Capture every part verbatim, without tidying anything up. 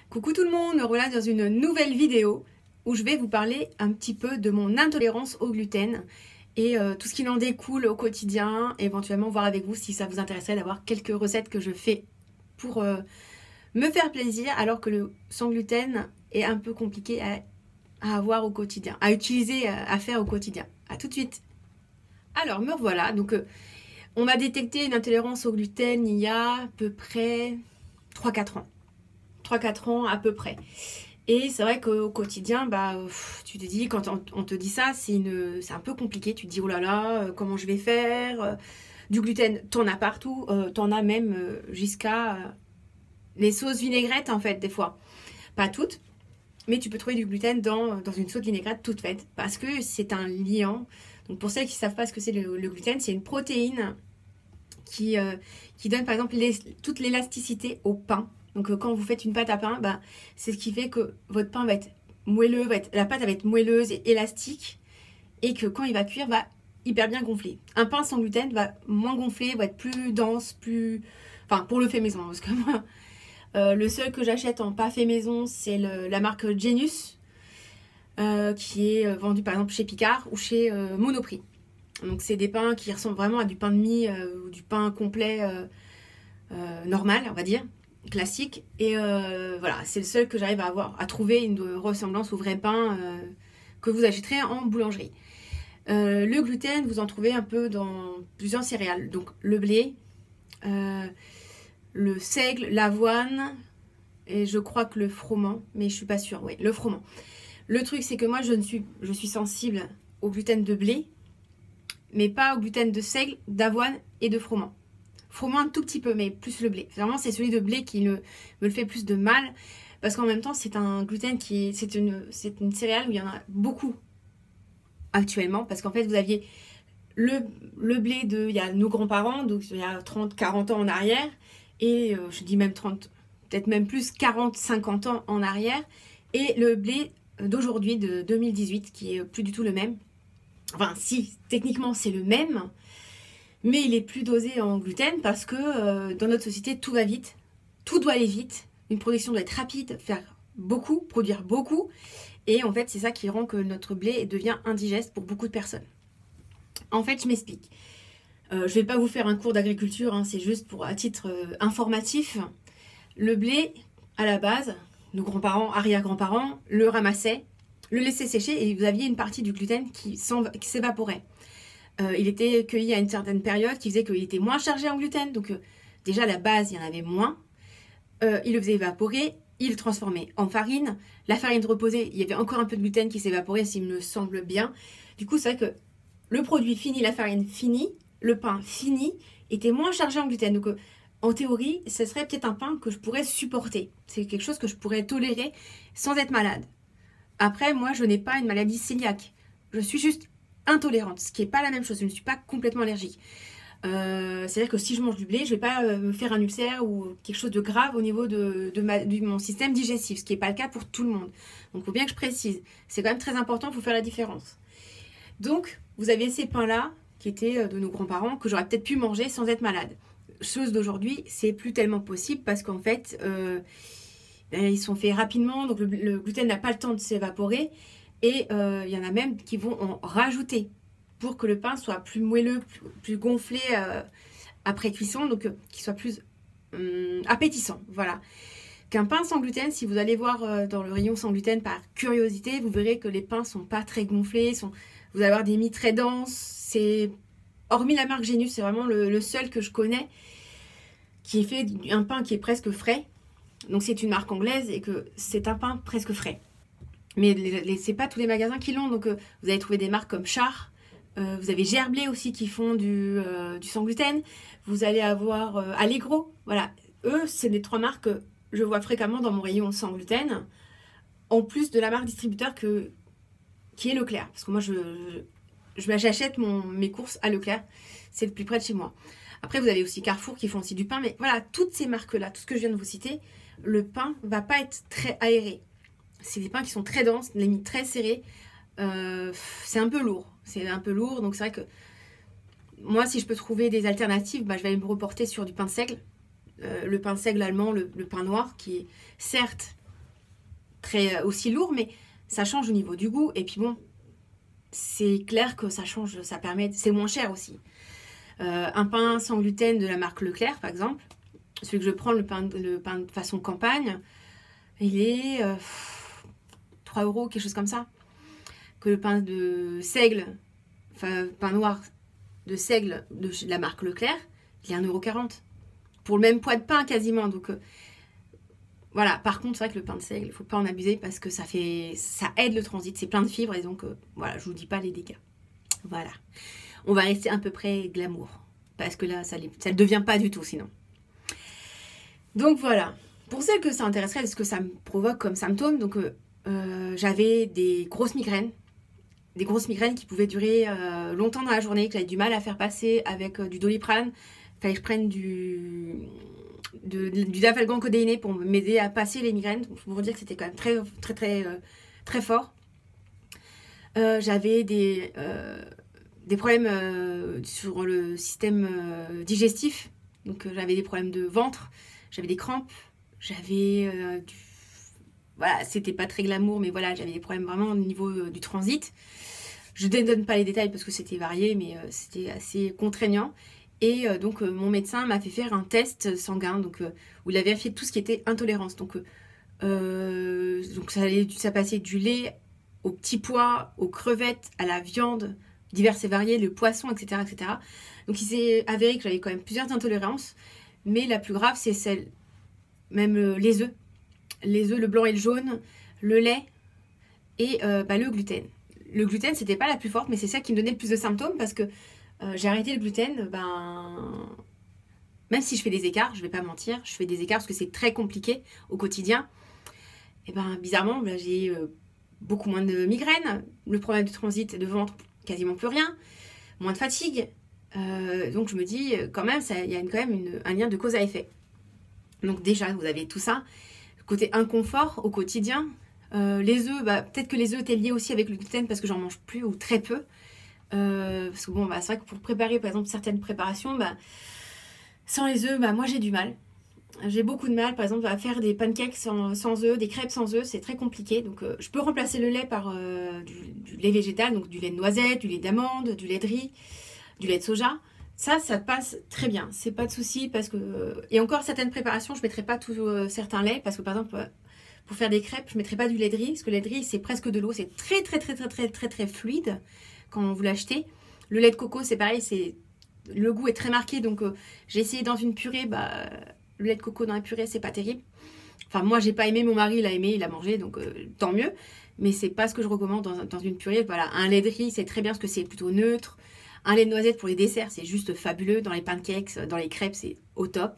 Coucou tout le monde, me voilà dans une nouvelle vidéo où je vais vous parler un petit peu de mon intolérance au gluten et euh, tout ce qui en découle au quotidien, et éventuellement voir avec vous si ça vous intéresserait d'avoir quelques recettes que je fais pour euh, me faire plaisir, alors que le sans gluten est un peu compliqué à, à avoir au quotidien, à utiliser, à, à faire au quotidien. A tout de suite. Alors me revoilà, donc euh, on m'a détecté une intolérance au gluten il y a à peu près trois quatre ans. trois quatre ans à peu près. Et c'est vrai qu'au quotidien, bah, tu te dis, quand on te dit ça, c'est une, c'est un peu compliqué. Tu te dis, oh là là, euh, comment je vais faire euh, Du gluten, t'en as partout. Euh, t'en as même euh, jusqu'à euh, les sauces vinaigrettes, en fait, des fois. Pas toutes, mais tu peux trouver du gluten dans, dans une sauce vinaigrette toute faite. Parce que c'est un liant. Donc pour celles qui ne savent pas ce que c'est le, le gluten, c'est une protéine qui, euh, qui donne, par exemple, les, toute l'élasticité au pain. Donc euh, quand vous faites une pâte à pain, bah, c'est ce qui fait que votre pain va être moelleux, va être, la pâte va être moelleuse et élastique, et que quand il va cuire, va hyper bien gonfler. Un pain sans gluten va moins gonfler, va être plus dense, plus... Enfin, pour le fait maison, parce que moi, euh, le seul que j'achète en pas fait maison, c'est la marque Genius, euh, qui est vendu par exemple chez Picard ou chez euh, Monoprix. Donc c'est des pains qui ressemblent vraiment à du pain de mie euh, ou du pain complet euh, euh, normal, on va dire, classique. Et euh, voilà, c'est le seul que j'arrive à avoir, à trouver une ressemblance au vrai pain euh, que vous achèterez en boulangerie. Euh, le gluten, vous en trouvez un peu dans plusieurs céréales. Donc le blé, euh, le seigle, l'avoine, et je crois que le froment, mais je suis pas sûre. Oui, le froment. Le truc, c'est que moi, je ne suis, je suis sensible au gluten de blé, mais pas au gluten de seigle, d'avoine et de froment. Froment un tout petit peu, mais plus le blé. Vraiment, c'est celui de blé qui me, me le fait plus de mal, parce qu'en même temps, c'est un gluten qui, c'est une, c'est une céréale où il y en a beaucoup actuellement, parce qu'en fait, vous aviez le, le blé de, il y a nos grands-parents, donc il y a trente, quarante ans en arrière, et euh, je dis même trente, peut-être même plus, quarante, cinquante ans en arrière, et le blé d'aujourd'hui, de deux mille dix-huit, qui est plus du tout le même. Enfin, si, techniquement, c'est le même, mais il est plus dosé en gluten parce que euh, dans notre société, tout va vite, tout doit aller vite, une production doit être rapide, faire beaucoup, produire beaucoup, et en fait, c'est ça qui rend que notre blé devient indigeste pour beaucoup de personnes. En fait, je m'explique. Euh, je ne vais pas vous faire un cours d'agriculture, hein, c'est juste pour à titre euh, informatif. Le blé, à la base, nos grands-parents, arrière-grands-parents, le ramassaient, le laissaient sécher, et vous aviez une partie du gluten qui s'évaporait. Euh, il était cueilli à une certaine période qui faisait qu'il était moins chargé en gluten. Donc euh, déjà à la base, il y en avait moins. Euh, il le faisait évaporer, il le transformait en farine. La farine reposée, il y avait encore un peu de gluten qui s'évaporait, s'il me semble bien. Du coup, c'est vrai que le produit fini, la farine finie, le pain fini, était moins chargé en gluten. Donc euh, en théorie, ce serait peut-être un pain que je pourrais supporter. C'est quelque chose que je pourrais tolérer sans être malade. Après, moi, je n'ai pas une maladie cœliaque. Je suis juste intolérante, ce qui n'est pas la même chose. Je ne suis pas complètement allergique. Euh, C'est-à-dire que si je mange du blé, je ne vais pas euh, me faire un ulcère ou quelque chose de grave au niveau de, de, ma, de mon système digestif, ce qui n'est pas le cas pour tout le monde. Donc il faut bien que je précise. C'est quand même très important, il faut faire la différence. Donc, vous aviez ces pains-là, qui étaient de nos grands-parents, que j'aurais peut-être pu manger sans être malade. Chose d'aujourd'hui, c'est plus tellement possible parce qu'en fait, euh, ils sont faits rapidement, donc le, le gluten n'a pas le temps de s'évaporer. Et il euh, y en a même qui vont en rajouter pour que le pain soit plus moelleux, plus, plus gonflé euh, après cuisson, donc euh, qu'il soit plus euh, appétissant. Voilà. Qu'un pain sans gluten, si vous allez voir euh, dans le rayon sans gluten par curiosité, vous verrez que les pains sont pas très gonflés, sont, vous allez avoir des mie très denses. C'est hormis la marque Genius, c'est vraiment le, le seul que je connais qui fait un pain qui est presque frais. Donc c'est une marque anglaise et que c'est un pain presque frais. Mais ce n'est pas tous les magasins qui l'ont, donc euh, vous allez trouver des marques comme Char, euh, vous avez Gerblé aussi qui font du, euh, du sans gluten, vous allez avoir euh, Allegro, voilà, eux c'est les trois marques que je vois fréquemment dans mon rayon sans gluten, en plus de la marque distributeur que, qui est Leclerc, parce que moi je, je, j'achète mes courses à Leclerc, c'est le plus près de chez moi. Après vous avez aussi Carrefour qui font aussi du pain, mais voilà, toutes ces marques-là, tout ce que je viens de vous citer, le pain ne va pas être très aéré. C'est des pains qui sont très denses, les mie très serrées. Euh, c'est un peu lourd. C'est un peu lourd. Donc c'est vrai que moi, si je peux trouver des alternatives, bah, je vais aller me reporter sur du pain seigle. Euh, le pain seigle allemand, le, le pain noir, qui est certes très aussi lourd, mais ça change au niveau du goût. Et puis bon, c'est clair que ça change, ça permet, c'est moins cher aussi. Euh, un pain sans gluten de la marque Leclerc, par exemple, celui que je prends, le pain, le pain de façon campagne, il est euh, trois euros, quelque chose comme ça. Que le pain de seigle, enfin pain noir de seigle de la marque Leclerc, il est un euro quarante. Pour le même poids de pain quasiment. Donc euh, voilà, par contre, c'est vrai que le pain de seigle, il ne faut pas en abuser parce que ça fait, ça aide le transit, c'est plein de fibres et donc euh, voilà, je ne vous dis pas les dégâts. Voilà. On va rester à peu près glamour parce que là, ça ne devient pas du tout sinon. Donc voilà. Pour celles que ça intéresserait, ce que ça me provoque comme symptômes, donc euh, euh, j'avais des grosses migraines. Des grosses migraines qui pouvaient durer euh, longtemps dans la journée, que j'avais du mal à faire passer avec euh, du Doliprane. Il fallait que je prenne du, de, du Dafalgan codéiné pour m'aider à passer les migraines. Donc, pour vous dire que c'était quand même très, très, très, euh, très fort. Euh, j'avais des, euh, des problèmes euh, sur le système euh, digestif. Donc, euh, j'avais des problèmes de ventre, j'avais des crampes, j'avais euh, du... Voilà, c'était pas très glamour, mais voilà, j'avais des problèmes vraiment au niveau euh, du transit. Je ne donne pas les détails parce que c'était varié, mais euh, c'était assez contraignant. Et euh, donc, euh, mon médecin m'a fait faire un test sanguin, donc, euh, où il a vérifié tout ce qui était intolérance. Donc, euh, donc ça, allait, ça passait du lait aux petits pois, aux crevettes, à la viande, diverses et variées, le poisson, et cetera, et cetera. Donc, il s'est avéré que j'avais quand même plusieurs intolérances, mais la plus grave, c'est celle, même euh, les œufs. Les œufs, le blanc et le jaune, le lait et euh, bah, le gluten. Le gluten, c'était pas la plus forte, mais c'est ça qui me donnait le plus de symptômes parce que euh, j'ai arrêté le gluten, ben... même si je fais des écarts, je vais pas mentir, je fais des écarts parce que c'est très compliqué au quotidien. Et ben bizarrement, ben, j'ai euh, beaucoup moins de migraines, le problème du transit de ventre, quasiment plus rien, moins de fatigue. Euh, donc je me dis, quand même, il y a quand même une, un lien de cause à effet. Donc déjà, vous avez tout ça. Côté inconfort au quotidien, euh, les œufs, bah, peut-être que les œufs étaient liés aussi avec le gluten parce que j'en mange plus ou très peu. Euh, parce que bon, bah, c'est vrai que pour préparer par exemple certaines préparations, bah, sans les œufs, bah, moi j'ai du mal. J'ai beaucoup de mal par exemple à faire des pancakes sans, sans œufs, des crêpes sans œufs, c'est très compliqué. Donc euh, je peux remplacer le lait par euh, du, du lait végétal, donc du lait de noisette, du lait d'amande, du lait de riz, du lait de soja. Ça, ça passe très bien, c'est pas de souci parce que... Et encore, certaines préparations, je ne mettrai pas tout, euh, certains laits parce que par exemple, euh, pour faire des crêpes, je ne mettrai pas du lait de riz parce que le lait de riz, c'est presque de l'eau, c'est très très très très très très très fluide quand vous l'achetez. Le lait de coco, c'est pareil, c'est le goût est très marqué, donc euh, j'ai essayé dans une purée, bah, le lait de coco dans la purée, c'est pas terrible. Enfin, moi, j'ai pas aimé, mon mari l'a aimé, il a mangé, donc euh, tant mieux. Mais c'est pas ce que je recommande dans, dans une purée. Voilà, un lait de riz, c'est très bien parce que c'est plutôt neutre. Un lait de noisette pour les desserts, c'est juste fabuleux. Dans les pancakes, dans les crêpes, c'est au top.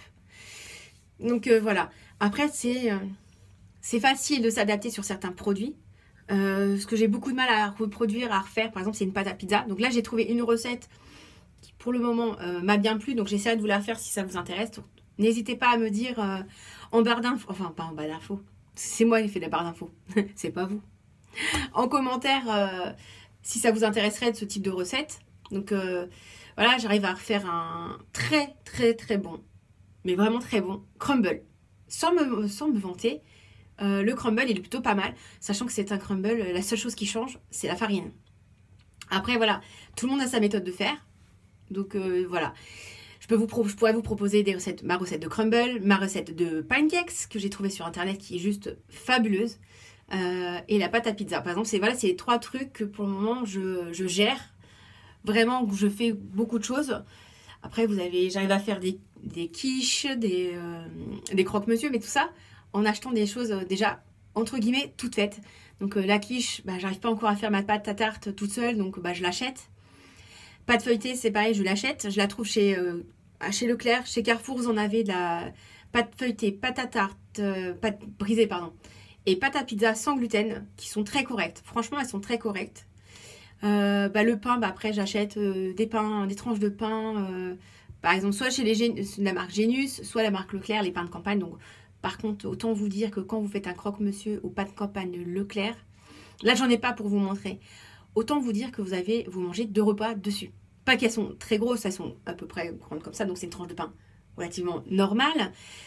Donc euh, voilà. Après, c'est euh, c'est facile de s'adapter sur certains produits. Euh, ce que j'ai beaucoup de mal à reproduire, à refaire, par exemple, c'est une pâte à pizza. Donc là, j'ai trouvé une recette qui, pour le moment, euh, m'a bien plu. Donc j'essaie de vous la faire si ça vous intéresse. N'hésitez pas à me dire euh, en barre d'infos. Enfin, pas en barre d'infos. C'est moi qui fais la barre d'infos. C'est pas vous. En commentaire, euh, si ça vous intéresserait de ce type de recette. Donc euh, voilà, j'arrive à refaire un très très très bon, mais vraiment très bon crumble. Sans me, sans me vanter, euh, le crumble il est plutôt pas mal, sachant que c'est un crumble, la seule chose qui change, c'est la farine. Après voilà, tout le monde a sa méthode de faire. Donc euh, voilà, je, peux vous pro je pourrais vous proposer des recettes, ma recette de crumble, ma recette de pancakes que j'ai trouvée sur internet qui est juste fabuleuse. Euh, et la pâte à pizza. Par exemple, c'est voilà, c'est les trois trucs que pour le moment je, je gère. Vraiment, où je fais beaucoup de choses. Après, vous avez, j'arrive à faire des, des quiches, des, euh, des croque-monsieur, mais tout ça en achetant des choses euh, déjà, entre guillemets, toutes faites. Donc euh, la quiche, bah, j'arrive pas encore à faire ma pâte à tarte toute seule, donc bah, je l'achète. Pâte feuilletée, c'est pareil, je l'achète. Je la trouve chez, euh, chez Leclerc, chez Carrefour, vous en avez de la pâte feuilletée, pâte à tarte, euh, pâte brisée, pardon, et pâte à pizza sans gluten, qui sont très correctes. Franchement, elles sont très correctes. Euh, bah, le pain, bah, après j'achète euh, des pains, des tranches de pain, euh, par exemple soit chez les, la marque Génus, soit la marque Leclerc, les pains de campagne. Donc par contre, autant vous dire que quand vous faites un croque-monsieur au pain de campagne de Leclerc, là j'en ai pas pour vous montrer. Autant vous dire que vous avez, vous mangez deux repas dessus. Pas qu'elles sont très grosses, elles sont à peu près grandes comme ça, donc c'est une tranche de pain relativement normale.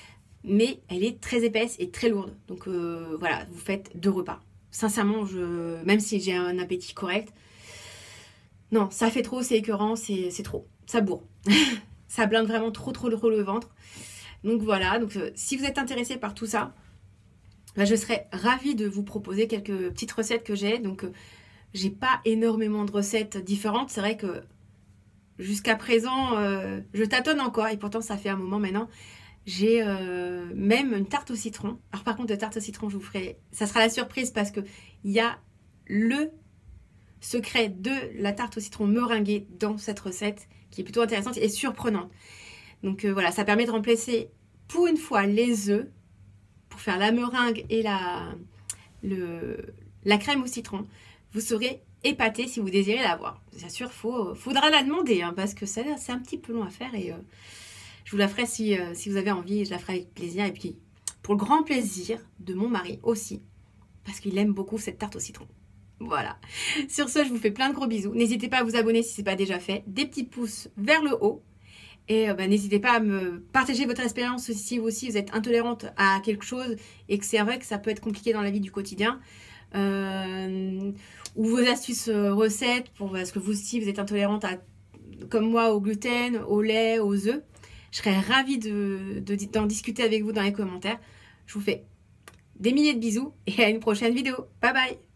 mais elle est très épaisse et très lourde. Donc euh, voilà, vous faites deux repas. Sincèrement, je, même si j'ai un appétit correct, non, ça fait trop, c'est écœurant, c'est trop. Ça bourre. Ça blinde vraiment trop, trop, trop le ventre. Donc voilà, donc euh, si vous êtes intéressé par tout ça, bah, je serais ravie de vous proposer quelques petites recettes que j'ai. Donc euh, j'ai pas énormément de recettes différentes. C'est vrai que jusqu'à présent, euh, je tâtonne encore et pourtant ça fait un moment maintenant. J'ai euh, même une tarte au citron. Alors par contre, de tarte au citron, je vous ferai... Ça sera la surprise parce que il y a le secret de la tarte au citron meringuée dans cette recette qui est plutôt intéressante et surprenante. Donc euh, voilà, ça permet de remplacer pour une fois les œufs pour faire la meringue et la, le, la crème au citron. Vous serez épaté si vous désirez l'avoir. Bien sûr, il faut, faudra la demander hein, parce que c'est un petit peu long à faire et... Euh, je vous la ferai si, euh, si vous avez envie, je la ferai avec plaisir. Et puis, pour le grand plaisir de mon mari aussi, parce qu'il aime beaucoup cette tarte au citron. Voilà. Sur ce, je vous fais plein de gros bisous. N'hésitez pas à vous abonner si ce n'est pas déjà fait. Des petits pouces vers le haut. Et euh, bah, n'hésitez pas à me partager votre expérience si vous aussi vous êtes intolérante à quelque chose et que c'est vrai que ça peut être compliqué dans la vie du quotidien. Euh, ou vos astuces euh, recettes, pour, parce que vous aussi vous êtes intolérante à, comme moi au gluten, au lait, aux œufs. Je serais ravie de, de, d'en discuter avec vous dans les commentaires. Je vous fais des milliers de bisous et à une prochaine vidéo. Bye bye!